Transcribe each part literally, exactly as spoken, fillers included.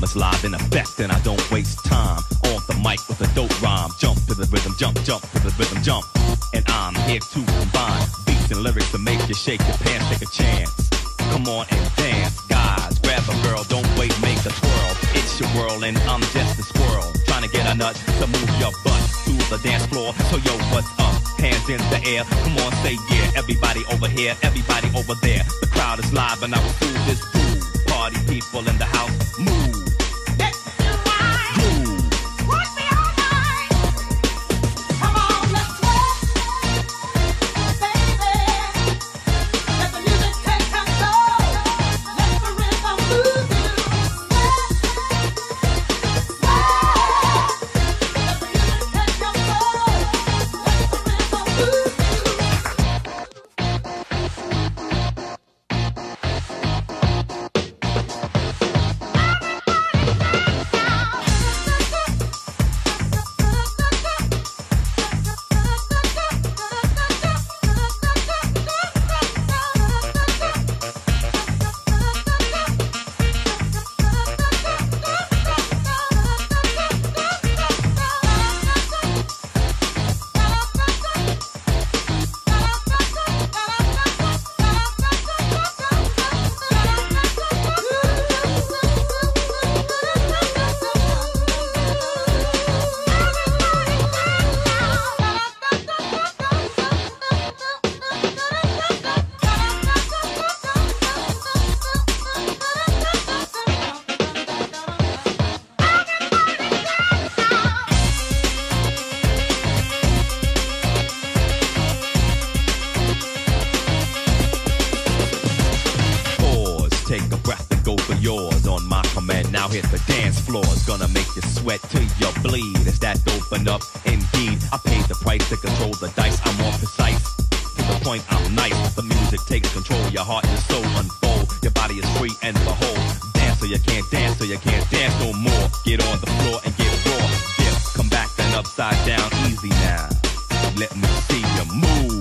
is live in effect and I don't waste time. On the mic with a dope rhyme. Jump to the rhythm, jump, jump to the rhythm, jump. And I'm here to combine beats and lyrics to make you shake your pants, take a chance. Come on and dance, guys. Grab a girl, don't wait, make a twirl. It's your world and I'm just a squirrel. Trying to get a nut to move your butt to the dance floor. So yo, what's up? Hands in the air, come on, say yeah. Everybody over here, everybody over there. The crowd is live and I will fool this fool. Party people in the house, move. Hit the dance floor, it's gonna make you sweat till you bleed. Is that open up? Indeed, I paid the price to control the dice. I'm more precise, to the point I'm nice. The music takes control, your heart and your soul unfold. Your body is free and behold. Dance so you can't dance, so you can't dance no more. Get on the floor and get raw. Dip, come back then upside down, easy now. Let me see you move.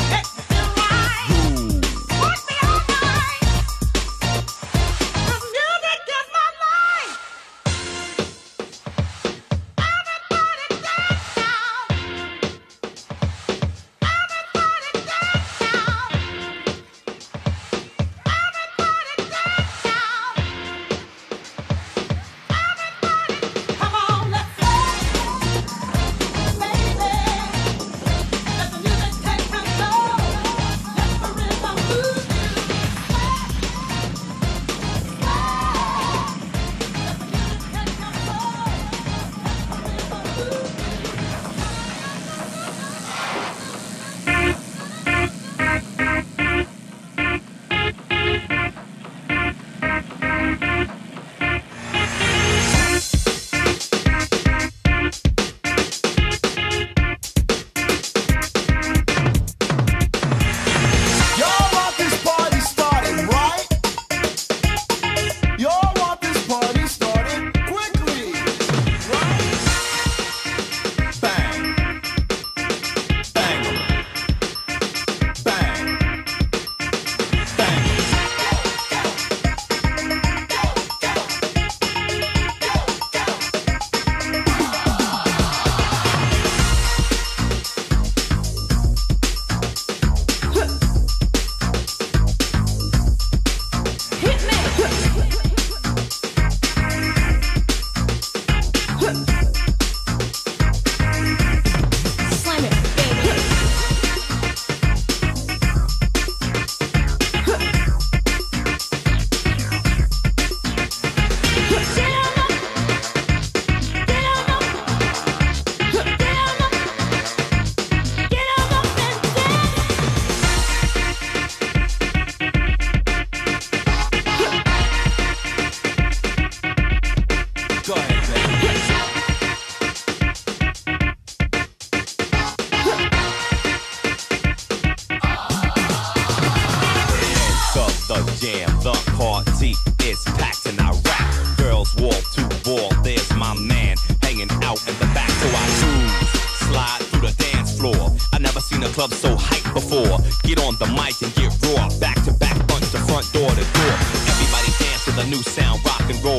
club so hyped before. Get on the mic and get raw. Back to back, punch the front door to door. Everybody dance to the new sound, rock and roll, soul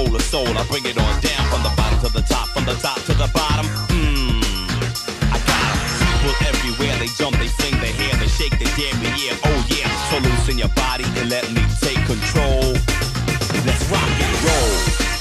soul to soul. I bring it on down from the bottom to the top, from the top to the bottom. Mmm, I got 'em. People everywhere, they jump, they fling their hair, they shake their damn yeah, oh yeah. So loosen your body and let me take control. Let's rock and roll.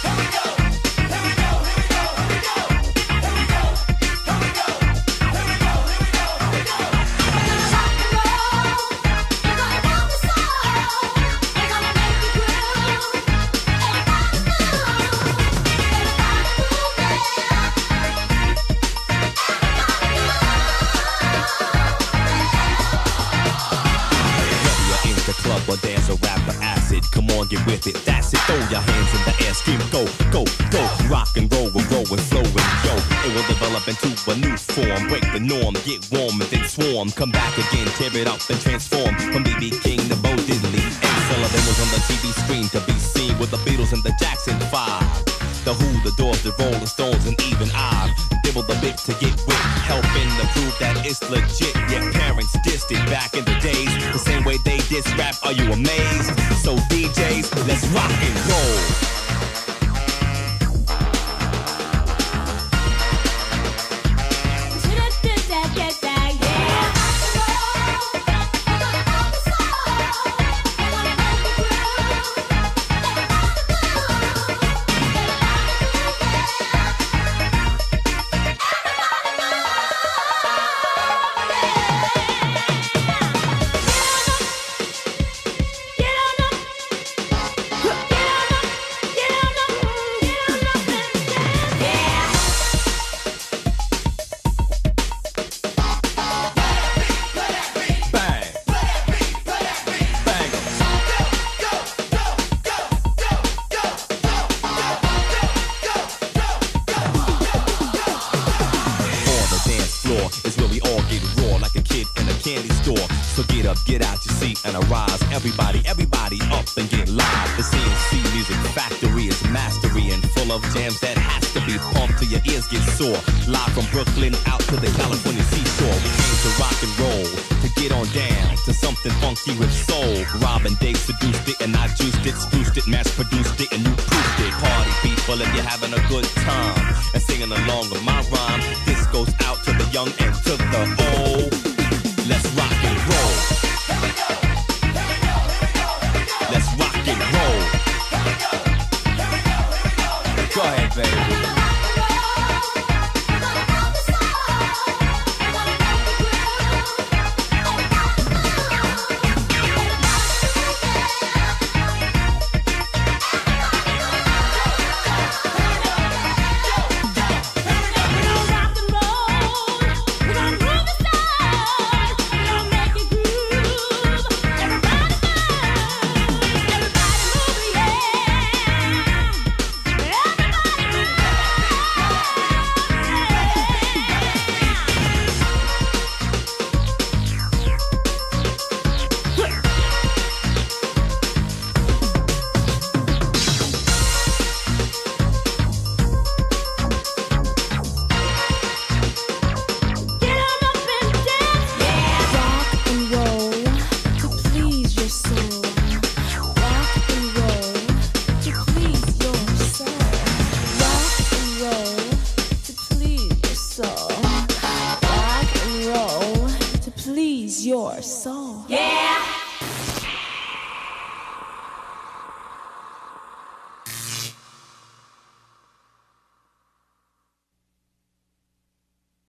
Or dance or rap or acid, come on, get with it, that's it. Throw your hands in the air, scream, go, go, go. Rock and roll, we'll roll and flow and yo. It will develop into a new form, break the norm, get warm and then swarm. Come back again, tear it up and transform. From B B King to Bo Diddley, and Sullivan was on the T V screen to be seen with the Beatles and the Jackson Five. The Who, the Doors, the Rolling Stones, and even I dibble the bit to get with, helping to prove that it's legit. Your parents dissed it back in the days, the same way they diss rap. Are you amazed? So D Js, let's rock and roll. Get out your seat and arise. Everybody, everybody up and get live. The C N C Music Factory is mastery and full of jams that has to be pumped till your ears get sore. Live from Brooklyn out to the California seashore. We came to rock and roll, to get on down to something funky with soul. Robin Dave seduced it and I juiced it, spruced it, mass produced it, and you proofed it. Party people, if you're having a good time and singing along with my rhyme, this goes out to the young and to the old. Let's rock and roll. Let's rock and roll. Go ahead, baby. Your soul. Yeah.